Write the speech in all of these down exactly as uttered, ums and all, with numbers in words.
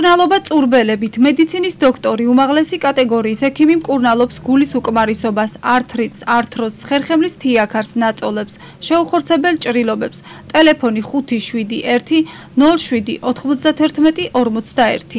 მკურნალობა წურბელებით, მედიცინის დოქტორი, უმაღლესი კატეგორიის ექიმი მკურნალობს გულის უკმარისობას, ართრიტს, ართროზს, ხერხემლის თიაქარს, ნაწოლებს, შეუხორცებელ ჭრილობებს. ტელეფონი ხუთი შვიდი ერთი ნოლ შვიდი ოთხმოცდაათერთმეტი ორმოცდაერთი.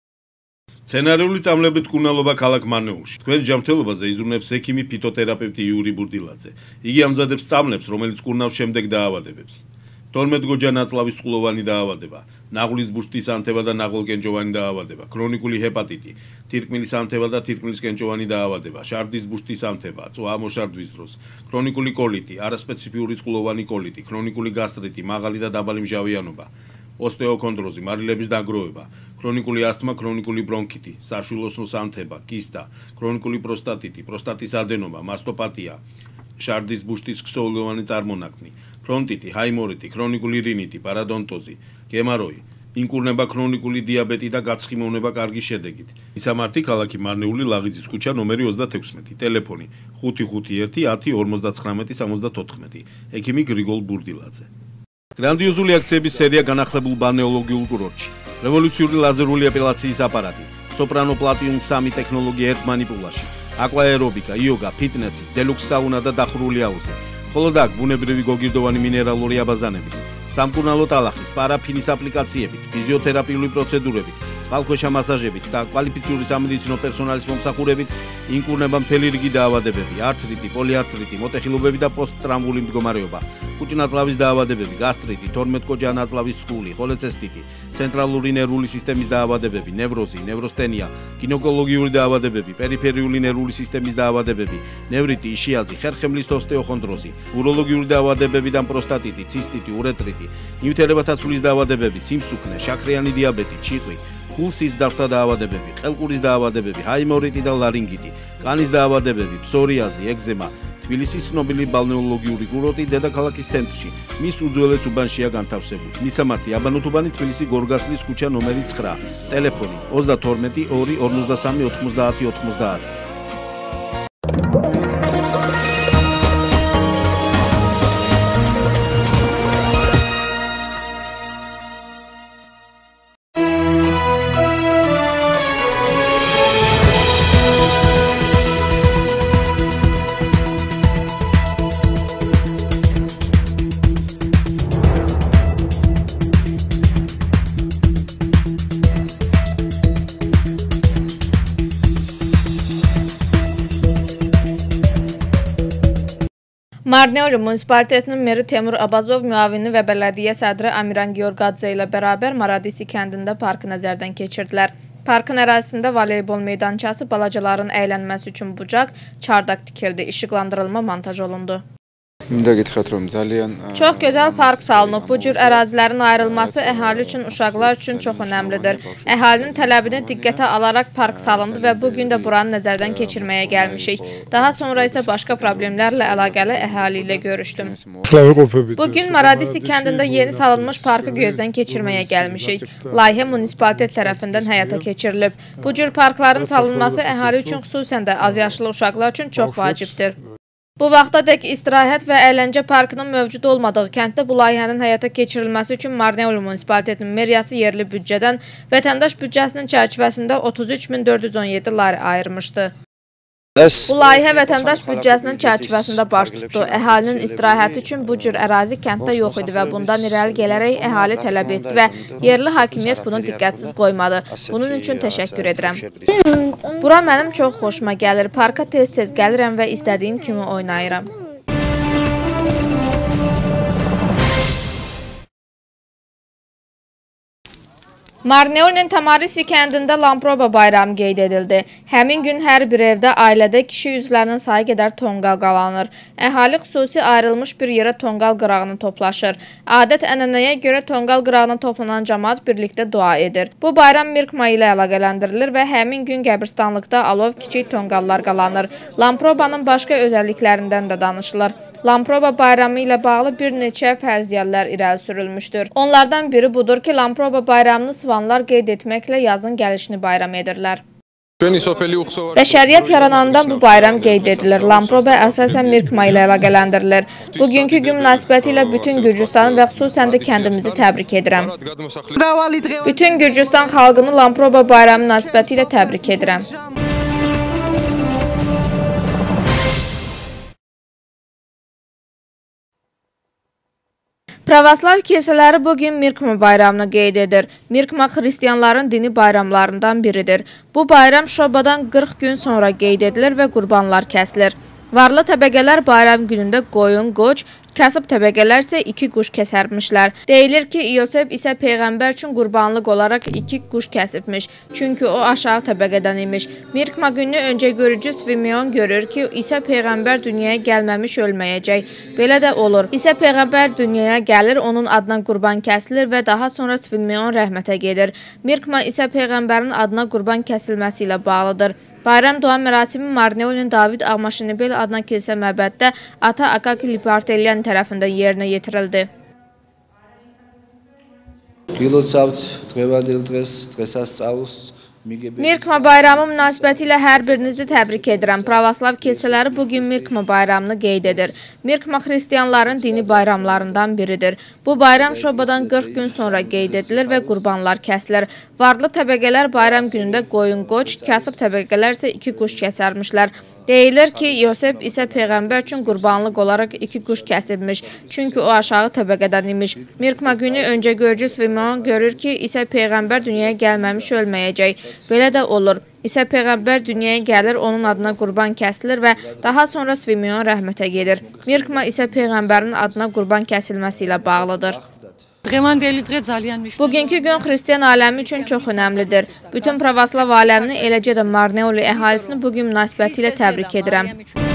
სცენარიული წამლებით მკურნალობა ქალაქ მარნეულში. თქვენ ჯანმრთელობაზე იზრუნებს ექიმი ფიტოთერაპევტი იური ბურდილაძე. იგი ამზადებს წამლებს, რომელიც მკურნავს შემდეგ დაავადებებს. თორმეტგოჯა ნაწლავის წყლოვანი დაავადება, ნაღვლის ბუშტის ანთება და ნაღველკენჭოვანი დაავადება, ქრონიკული ჰეპატიტი, თირკმლის ანთება და თირკმლის კენჭოვანი დაავადება, შარდის ბუშტის ანთება, წვა მოშარდვის დროს, ქრონიკული კოლიტი, არასპეციფიური წყლოვანი კოლიტი, ქრონიკული გასტრიტი, მაღალი და დაბალი მჟავიანობა, ოსტეოქონდროზი, მარილების დაგროვება, ქრონიკული ასთმა, ქრონიკული ბრონქიტი, საშვილოსნოს ანთება, კისტა, ქრონიკული პროსტატიტი, პროსტატის ადენომა, მასტოპათია, შარდის ბუშტის ქსოვილოვანი წარმონაქმნი, ფრონტიტი, ჰაიმორიტი, ქრონიკული რინიტი, პარადონტოზი, გემაროი, ინკურნება ქრონიკული დიაბეტი და გაცხიმოვნება კარგი შედეგით. მისამართი ქალაქი მარნეული, ლაღიძის ქუჩა, ნომერი ოცდათექვსმეტი, ტელეფონი ხუთი ხუთი ერთი ათი ორმოცდაცხრამეტი სამოცდათოთხმეტი, ექიმი გრიგოლ ბურდილაძე. გრანდიოზული აქციების სერია განახლებულ ბალნეოლოგიურ კურორტში. რევოლუციური ლაზერული ეპილაციის აპარატი, სოპრანო პლატიუმ სამი ტექნოლოგია ერთ მანიპულაში, აკვაერობიკა, იოგა, ფიტნესი, დელუქს საუნა და დახურული აუზი. მხოლოდ აქ ბუნებრივი გოგირდოვანი მინერალური აბაზანების, სამკურნალო ტალახის, პარაფინის აპლიკაციებით, ფიზიოთერაპიული პროცედურებით, წყალქვეშა მასაჟებით და კვალიფიციური სამედიცინო პერსონალის მომსახურებით ინკურნება მთელი რიგი დაავადებები, ართრიტი, პოლიართრიტი, მოტეხილობები და პოსტტრაუმული მდგომარეობა, კუჭნაწლავის დაავადებები, გასტრიტი, თორმეტგოჯა ნაწლავის სკული, ხოლეცესტიტი, ცენტრალური ნერვული სისტემის დაავადებები, ნევროზი, ნევროსტენია, გინეკოლოგიური დაავადებები, პერიფერიული ნერვული სისტემის დაავადებები, ნევრიტი, იშიაზი, ხერხემლის ოსტეოქონდროზი, უროლოგიური დაავადებები და პროსტატიტი, ცისტიტი, ურეტრიტი, ნივთიერებათა ცვლის დაავადებები, სიმსუქნე, შაქრიანი დიაბეტი, ჩიყვი, ხულსის ძარღვთა დაავადებები, ყელყურის დაავადებები, ჰაიმორიტი და ლარინგიტი, კანის დაავადებები, ფსორიაზი, ეგზემა. თბილისის ცნობილი ბალნეოლოგიური კურორტი დედაქალაქის ცენტრში, მის უძველეს უბანშია განთავსებული. მისამართი აბანოთუბანი, თბილისი, გორგასლის ქუჩა, ნომერი ცხრა, ტელეფონი ოცდათორმეტი ორი ორმოცდასამი ოთხმოცდაათი ოთხმოცდაათი. Marneuli munisipalytetinin meri Temur Abazov müavini və bələdiyyə sədri Amiran Georgadze ilə bərabər Maradisi kəndində parkı nəzərdən keçirdilər. Parkın ərazisində voleybol meydançası, balacaların əylənməsi üçün bucaq, çardak tikildi, işıqlandırılma montaj olundu. Çox gözəl park salınıb. Bu cür ərazilərin ayrılması əhali üçün, uşaqlar üçün çox önəmlidir. Əhalinin tələbini diqqətə alaraq park salındı və bugün də buranı nəzərdən keçirməyə gəlmişik. Daha sonra isə başqa problemlərlə əlaqəli əhali ilə görüşdüm. Bugün Maradisi kəndində yeni salınmış parkı gözdən keçirməyə gəlmişik. Layihə munisipalytet tərəfindən həyata keçirilib. Bu cür parkların salınması əhali üçün, xüsusən də azyaşlı uşaqlar üçün çox vacibdir. Bu vaxtadək istirahət və əyləncə parkının mövcud olmadığı kənddə bu layihənin həyata keçirilməsi üçün Marneuli munisipalytetinin meriyası yerli büdcədən vətəndaş büdcəsinin çərçivəsində otuz üç min dörd yüz on yeddi lar ayırmışdı. Bu layihə vətəndaş büdcəsinin çərçivəsində baş tutdu. Əhalinin istirahəti üçün bu cür ərazi kənddə yox idi və bundan irəli gələrək əhali tələb etdi və yerli hakimiyyət bunu diqqətsiz qoymadı. Bunun üçün təşəkkür edirəm. Bura mənim çox xoşuma gəlir. Parka tez-tez gəlirəm və istədiyim kimi oynayıram. Marneulinin Tamarisi kəndində Lamproba bayramı qeyd edildi. Həmin gün hər bir evdə ailədə kişi üzvlərinin sayı qədər tonqal qalanır. Əhali xüsusi ayrılmış bir yerə tonqal qırağına toplaşır. Adət-ənənəyə görə tonqal qırağına toplanan cəmaat birlikdə dua edir. Bu bayram Mirkma ilə əlaqələndirilir və həmin gün qəbristanlıqda alov kiçik tonqallar qalanır. Lamprobanın başqa özəlliklərindən də danışılır. Lamproba bayramı ilə bağlı bir neçə fərziyyələr irəli sürülmüşdür. Onlardan biri budur ki, Lamproba bayramını Svanlar qeyd etməklə yazın gəlişini bayram edirlər. Bəşəriyyət yaranandan bu bayram qeyd edilir. Lamproba əsasən Mirkma ilə əlaqələndirilir. Bugünkü gün münasibəti ilə bütün Gürcüstanı və xüsusən də kəndimizi təbrik edirəm. Bütün Gürcüstan xalqını Lamproba bayramı münasibəti ilə təbrik edirəm. Pravoslav kilsələri bugün Mirkma bayramını qeyd edir. Mirkma xristianların dini bayramlarından biridir. Bu bayram Şobadan qırx gün sonra qeyd edilir və qurbanlar kəsilir. Varlı təbəqələr bayram günündə qoyun, qoç, kasıb təbəqələr isə iki quş kəsərmişlər. Deyilir ki, İosef isə Peyğəmbər üçün qurbanlıq olaraq iki quş kəsibmiş. Çünki o aşağı təbəqədən imiş. Mirkma günü öncə görücü Simeon görür ki, İsa Peyğəmbər dünyaya gəlməmiş ölməyəcək. Belə də olur. İsa Peyğəmbər dünyaya gəlir, onun adına qurban kəsilir və daha sonra Simeon rəhmətə gedir. Mirkma İsa Peyğəmbərin adına qurban kəsilməsi ilə bağlıdır. Bayram dua mərasimi Marneolinin David Ağmaşinibel adına kilsə məbəddə ata Akaki Lipartelyan tərəfindən yerinə yetirildi. Mirkma bayramı münasibəti ilə hər birinizi təbrik edirəm. Pravoslav kilsələri bugün Mirkma bayramını qeyd edir. Mirkma xristianların dini bayramlarından biridir. Bu bayram Şobadan qırx gün sonra qeyd edilir və qurbanlar kəsilir. Varlı təbəqələr bayram günündə qoyun, qoç, kasıb təbəqələr isə iki quş kəsərmişlər. Deyilir ki, İosef isə Peyğəmbər üçün qurbanlıq olaraq iki quş kəsibmiş. Çünki o aşağı təbəqədən imiş. Mirkma günü öncə görücü Simeon görür ki, İsa Peyğəmbər dünyaya gəlməmiş ölməyəcək. Belə də olur. İsa Peyğəmbər dünyaya gəlir, onun adına qurban kəsilir və daha sonra Simeon rəhmətə gedir. Mirkma İsa Peyğəmbərin adına qurban kəsilməsi ilə bağlıdır. Bugünkü gün xristian aləmi üçün çox önəmlidir. Bütün pravoslav aləmini, eləcə də Marneoli əhalisini bugün münasibəti ilə təbrik edirəm.